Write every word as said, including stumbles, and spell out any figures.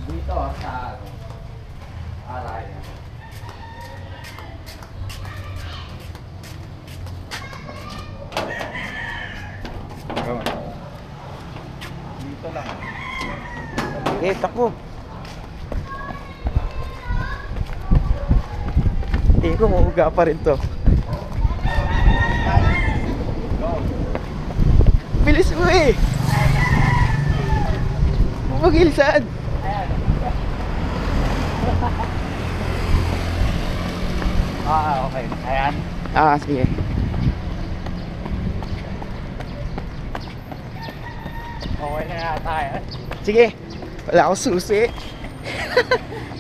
Dito sa ano, alay. Dito lang. Eh, takbo. Tingin ko muuga pa rin to. Bilis mo eh. Bumagilisan. Ah, okay. Ayan. Ah, sige. Okay na yata yan. Sige. Wala akong susi.